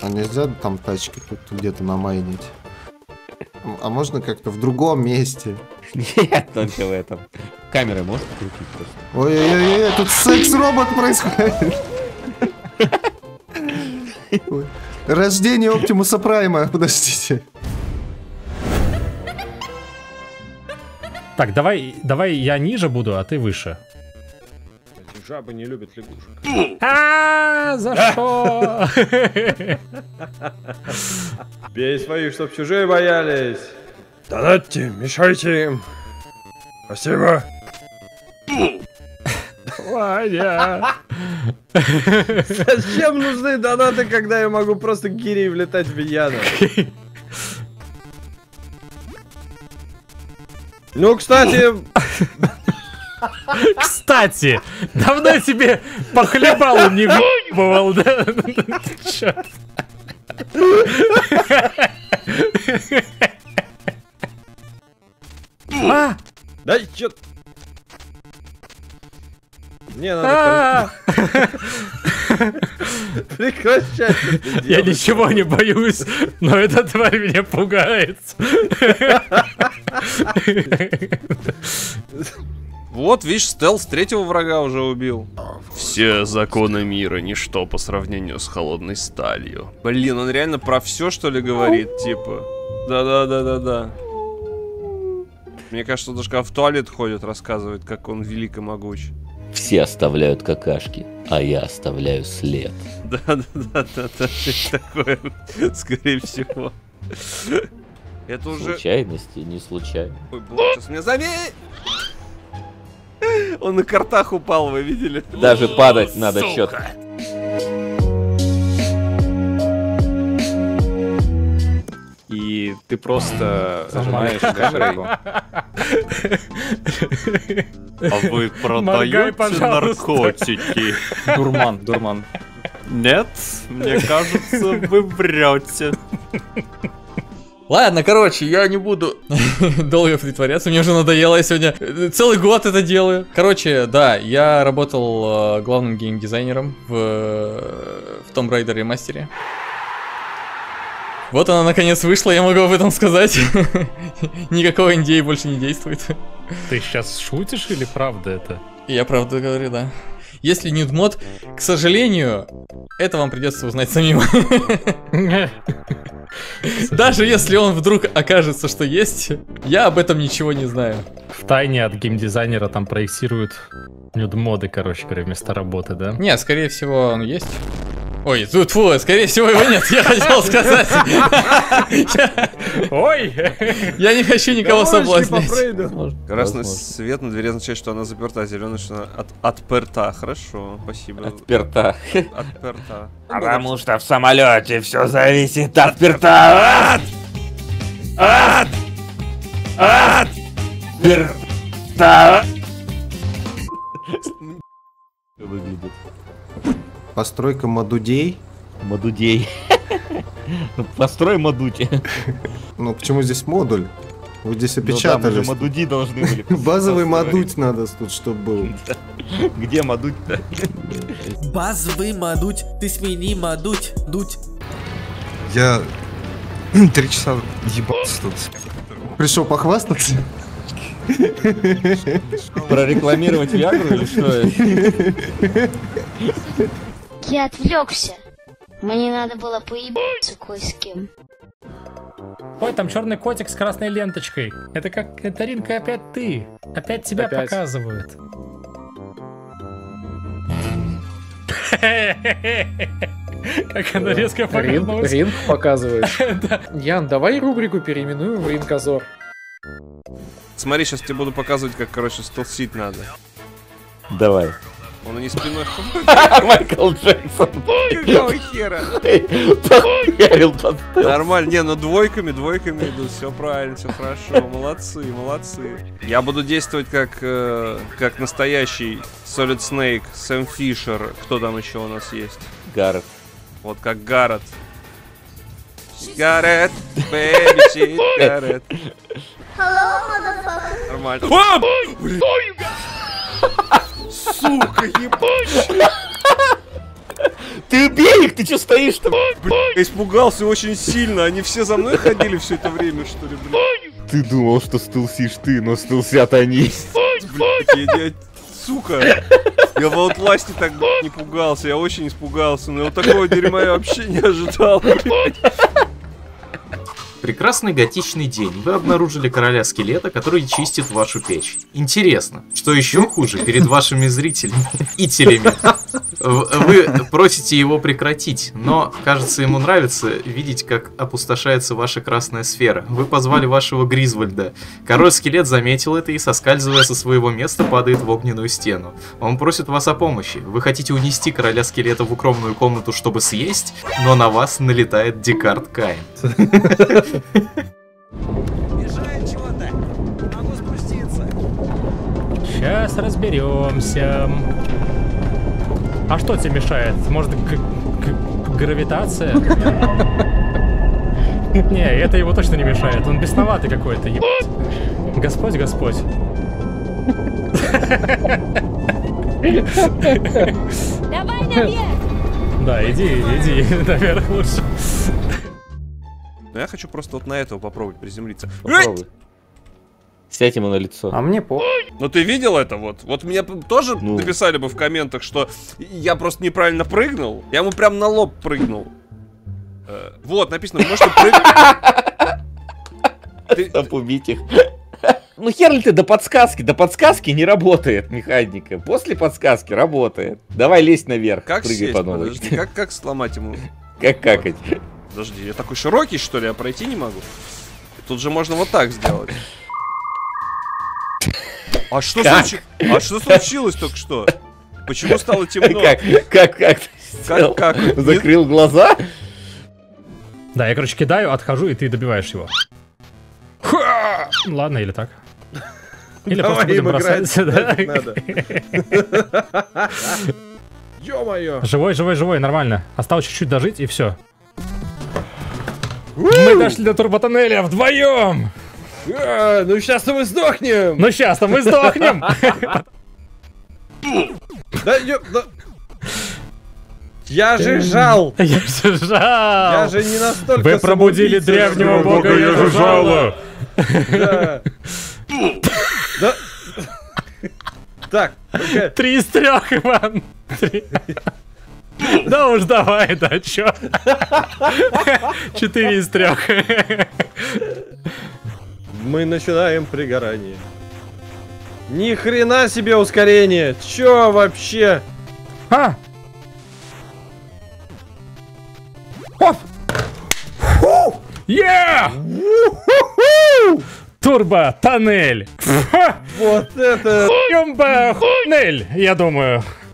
А нельзя там тачки тут где-то намайнить? А можно как-то в другом месте? Нет, только в этом. Камеры можно включить просто? Ой-ой-ой, тут секс-робот происходит. Ой. Рождение Оптимуса Прайма, подождите. Так, давай я ниже буду, а ты выше. Жабы не любят лягушек. За что? Бей своих, чтоб чужие боялись. Донатьте, мешайте им. Спасибо. Ваня. Зачем нужны донаты, когда я могу просто гирей влетать в Яну? Ну, кстати... Кстати, давно тебе по хлебалу не въебывал, да? Чёрт. Да чё... Не, надо... Прекращай. Я ничего не боюсь, но эта тварь меня пугает. Вот, видишь, стелс третьего врага уже убил. Все законы мира, ничто по сравнению с холодной сталью. Блин, он реально про все, что ли, говорит, типа. Да. Мне кажется, он даже когда в туалет ходит, рассказывает, как он велик и могуч. Все оставляют какашки, а я оставляю след. Да, такое, скорее всего. Это уже... Случайности не случайно. Ой, сейчас меня заметь! Он на картах упал, вы видели? Даже падать надо четко. И ты просто зажимаешь камеру. А вы продаете наркотики? Дурман. Нет, мне кажется, вы врете. Ладно, короче, я не буду долго притворяться, мне уже надоело, я сегодня целый год это делаю. Короче, да, я работал главным геймдизайнером в Tomb Raider ремастере. Вот она наконец вышла, я могу об этом сказать. Никакого NDA больше не действует. Ты сейчас шутишь или правда это? Я правду говорю, да. Если нет мод, к сожалению, это вам придется узнать самим. Даже если он вдруг окажется, что есть, я об этом ничего не знаю. В тайне от геймдизайнера там проектируют нюд-моды, короче говоря, вместо работы, да? Не, скорее всего, он есть. Ой, фу, скорее всего его нет, я хотел сказать. Ой! Я не хочу никого соблазнять. Красный свет на двери означает, что она заперта, зеленый, что она отперта. Хорошо, спасибо. Отперта. Отперта. Потому что в самолете все зависит от перта. Перта. Выглядит. Постройка модудей. Модудей. Построй модути. Ну почему здесь модуль? Вы здесь опечатали. Модуди должны были. Базовый модуть надо тут, чтобы был. Где модуть-то? Базовый модуть, ты смени модуть, дуть. Я 3 часа ебался тут. Пришел похвастаться? Прорекламировать Виагру или что? Я отвлекся. Мне надо было поебаться кое с кем. Ой, там черный котик с красной ленточкой. Это как, Таринка, опять ты. Опять тебя показывают. Как она резко повернулась. Ринг показывает. Ян, давай рубрику переименуем в Ринкозор. Смотри, сейчас тебе буду показывать, как, короче, стелсить надо. Давай. Он и не спиной. Майкл Джексон. Какого хера? Нормально, не, ну двойками идут, все правильно, все хорошо, молодцы. Я буду действовать как настоящий Solid Snake, Сэм Фишер, кто там еще у нас есть? Гаррет. Вот как Гаррет. Гаррет, baby shit, Гаррет. Нормально. Сука, ебать! Ты убей их, ты что стоишь-то? Я испугался очень сильно, они все за мной ходили все это время, что ли, блядь. Ты думал, что стелсишь ты, но стелсят они. Блядь, сука. Я в Outlast'е так не пугался, я очень испугался, но вот такого дерьма я вообще не ожидал, блядь. Прекрасный готичный день. Вы обнаружили короля скелета, который чистит вашу печь. Интересно, что еще хуже перед вашими зрителями и телями. Вы просите его прекратить, но, кажется, ему нравится видеть, как опустошается ваша красная сфера. Вы позвали вашего Гризвольда. Король-скелет заметил это и, соскальзывая со своего места, падает в огненную стену. Он просит вас о помощи. Вы хотите унести короля-скелета в укромную комнату, чтобы съесть, но на вас налетает Декарт Каин. Мешает чего-то. Могу спуститься. Сейчас разберемся. А что тебе мешает? Может, гравитация? Не, это его точно не мешает. Он бесноватый какой-то. Господь, Господь. Давай наверх! Да, иди наверх лучше. Но я хочу просто вот на этого попробовать приземлиться. Попробуй. Сядь ему на лицо. А мне по... Ну ты видел это вот? Вот мне тоже написали бы в комментах, что я просто неправильно прыгнул. Я ему прям на лоб прыгнул. Вот, написано, вы можете прыгнуть. Стоп, убить их. Ну хер ли ты до подсказки не работает механика. После подсказки работает. Давай лезь наверх, как прыгай сесть? по новой. Подожди, как сломать ему? Как какать? Подожди, я такой широкий, что ли, я пройти не могу? Тут же можно вот так сделать. А что случилось только что? Почему стало темно? Как? Закрыл глаза? Да, я, короче, кидаю, отхожу, и ты добиваешь его. Ладно, или так. Или просто будем бросать сюда. Ё-моё! Живой, нормально. Осталось чуть-чуть дожить, и все. Мы дошли до турботоннеля вдвоем! Ну сейчас-то мы сдохнем! Да. Я же жал! Я же не настолько... Вы пробудили древнего бога Яжужала! Да. Так. 3 из 3, Иван! 3. Да уж давай, да чё? 4 из 3. Мы начинаем пригорание. Ни хрена себе ускорение! Чё вообще? Оп! Турбо-тоннель! Вот это... Туннель, я думаю.